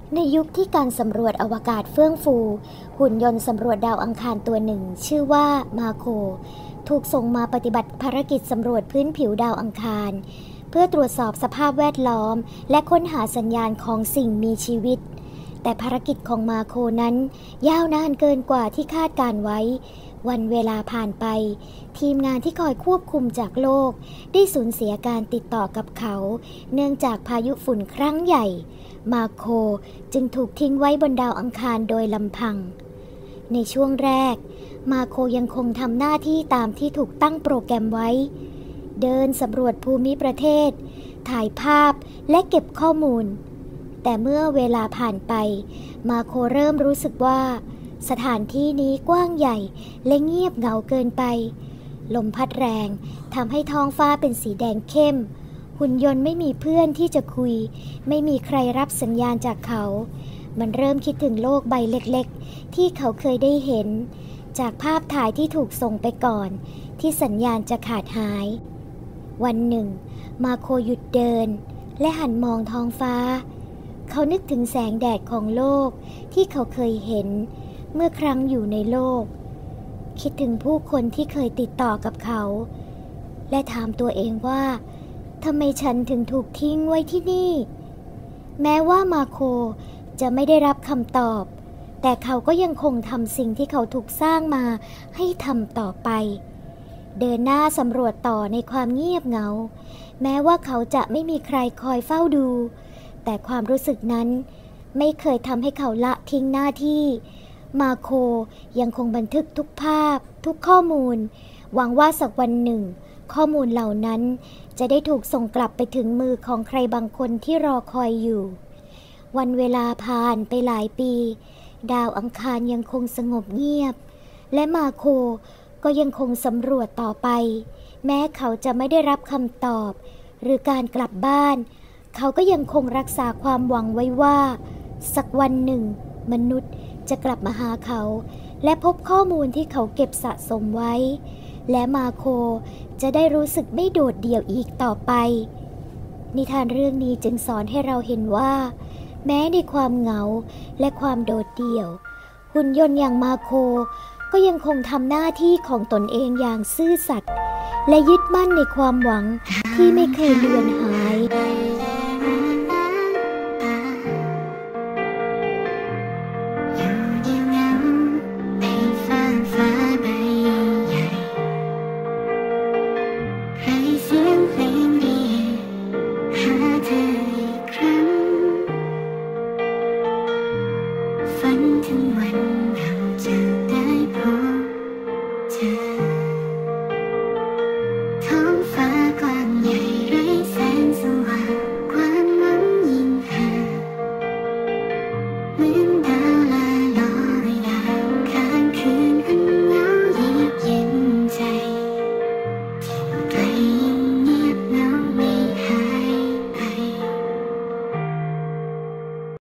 ในยุคที่การสำรวจอวกาศเฟื่องฟูหุ่นยนต์สำรวจดาวอังคารตัวหนึ่งชื่อว่ามาโคถูกส่งมาปฏิบัติภารกิจสำรวจพื้นผิวดาวอังคารเพื่อตรวจสอบสภาพแวดล้อมและค้นหาสัญญาณของสิ่งมีชีวิตแต่ภารกิจของมาโคนั้นยาวนานเกินกว่าที่คาดการไว้วันเวลาผ่านไปทีมงานที่คอยควบคุมจากโลกได้สูญเสียการติดต่อกับเขาเนื่องจากพายุฝุ่นครั้งใหญ่มาโคจึงถูกทิ้งไว้บนดาวอังคารโดยลำพังในช่วงแรกมาโคยังคงทำหน้าที่ตามที่ถูกตั้งโปรแกรมไว้เดินสำรวจภูมิประเทศถ่ายภาพและเก็บข้อมูลแต่เมื่อเวลาผ่านไปมาโคเริ่มรู้สึกว่าสถานที่นี้กว้างใหญ่และเงียบเหงาเกินไปลมพัดแรงทำให้ท้องฟ้าเป็นสีแดงเข้มหุ่นยนต์ไม่มีเพื่อนที่จะคุยไม่มีใครรับสัญญาณจากเขามันเริ่มคิดถึงโลกใบเล็กๆที่เขาเคยได้เห็นจากภาพถ่ายที่ถูกส่งไปก่อนที่สัญญาณจะขาดหายวันหนึ่งมาโคหยุดเดินและหันมองท้องฟ้าเขานึกถึงแสงแดดของโลกที่เขาเคยเห็นเมื่อครั้งอยู่ในโลกคิดถึงผู้คนที่เคยติดต่อกับเขาและถามตัวเองว่าทำไมฉันถึงถูกทิ้งไว้ที่นี่แม้ว่ามาโคจะไม่ได้รับคำตอบแต่เขาก็ยังคงทำสิ่งที่เขาถูกสร้างมาให้ทำต่อไปเดินหน้าสำรวจต่อในความเงียบเหงาแม้ว่าเขาจะไม่มีใครคอยเฝ้าดูแต่ความรู้สึกนั้นไม่เคยทำให้เขาละทิ้งหน้าที่มาโคยังคงบันทึกทุกภาพทุกข้อมูลหวังว่าสักวันหนึ่งข้อมูลเหล่านั้นจะได้ถูกส่งกลับไปถึงมือของใครบางคนที่รอคอยอยู่วันเวลาผ่านไปหลายปีดาวอังคารยังคงสงบเงียบและมาโคก็ยังคงสำรวจต่อไปแม้เขาจะไม่ได้รับคำตอบหรือการกลับบ้านเขาก็ยังคงรักษาความหวังไว้ว่าสักวันหนึ่งมนุษย์จะกลับมาหาเขาและพบข้อมูลที่เขาเก็บสะสมไว้และมาโคจะได้รู้สึกไม่โดดเดี่ยวอีกต่อไปนิทานเรื่องนี้จึงสอนให้เราเห็นว่าแม้ในความเหงาและความโดดเดี่ยวหุ่นยนต์อย่างมาโคก็ยังคงทำหน้าที่ของตนเองอย่างซื่อสัตย์และยึดมั่นในความหวังที่ไม่เคยเลือนหาย